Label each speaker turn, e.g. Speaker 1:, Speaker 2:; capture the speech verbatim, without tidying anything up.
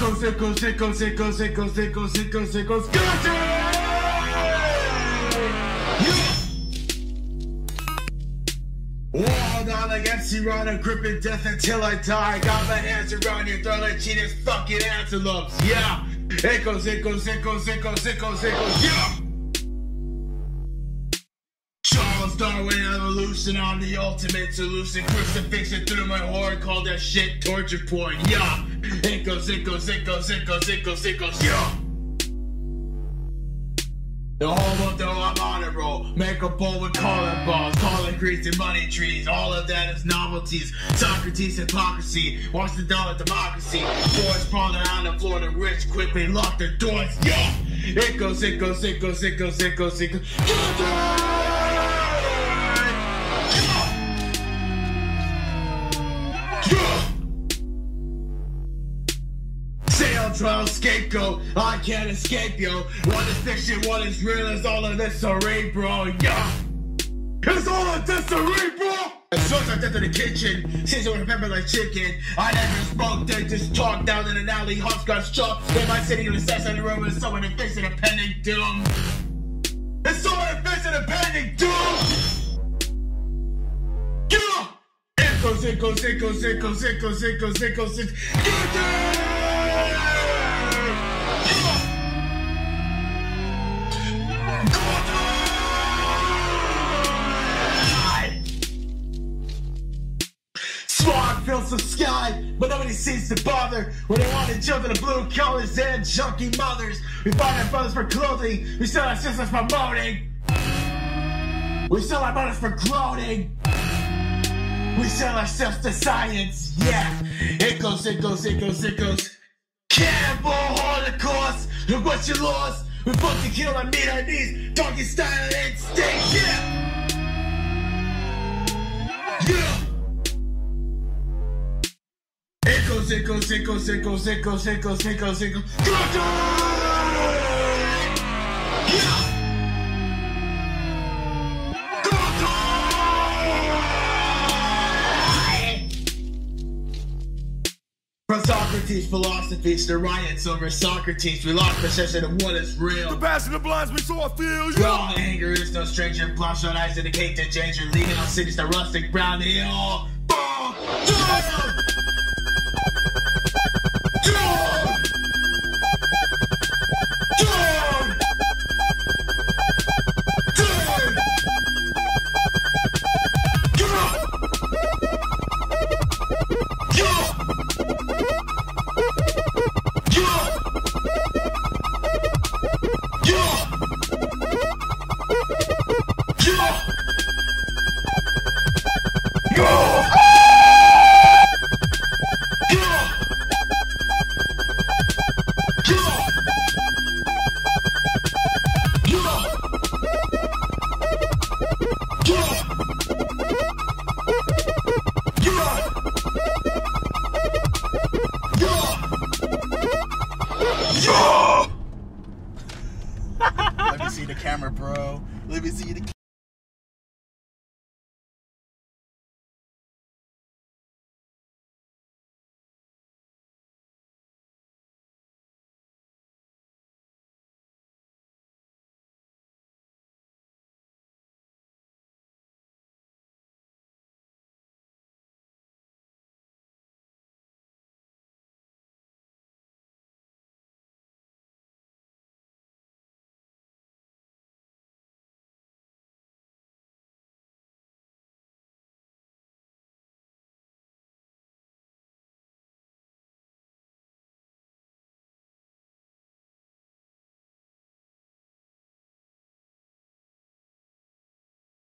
Speaker 1: Sickles, sickles, sickles, sickles, sickles, sickles, sickles, sickles, guillotine! Wall down like M C Rana, gripping death until I die. Got my hands around your throat like cheetahs, fucking antelopes. Yeah, it goes, it goes, it goes, it goes, it goes, it goes. Yeah. Charles Darwin evolution, I'm the ultimate solution. Crucifixion through my horn, call that shit torture porn. Yeah, it goes, it goes, it goes, it goes, it goes, it goes. Yeah. The whole of though I'm on a roll. Make a bowl with collar balls, calling creeks and money trees. All of that is novelties. Socrates hypocrisy. Watch the dollar democracy. Boys sprawling around the floor, the rich quickly lock their doors. Yeah! It goes, it goes, it goes, it goes, it goes, it goes. Trial scapegoat, I can't escape, yo. One is fiction, one is real, it's all of this cerebral, yeah. It's all of this cerebral. As soon as I get to the kitchen, seems to remember like chicken. I never spoke, they just talk down in an alley, hopscotch chalk. In my city, in the sex in the room with someone that facing impending doom. It's someone that facing impending doom. Yeah. It goes, it goes, it goes, it goes, it goes, it goes, it goes, it goes. Smog fills the sky, but nobody seems to bother. When they want to jump in the blue collars and junkie mothers. We find our brothers for clothing, we sell our sisters for moaning. We sell our mothers for gloating. We sell ourselves to science, yeah. It goes, it goes, it goes, it goes. Cannibal Holocaust, look what you lost. We fucking kill and meet our knees, doggy style instinct, yeah. Yeah. It goes, it goes, it goes, it goes, it goes, it goes, it goes, it goes. Yeah. From Socrates' philosophies to riots over Socrates, we lost possession of what is real.
Speaker 2: The passion that blinds me, so I feel you.
Speaker 1: Raw anger is no stranger. Bloodshot eyes indicate the danger. Leading on cities to rustic brown hill.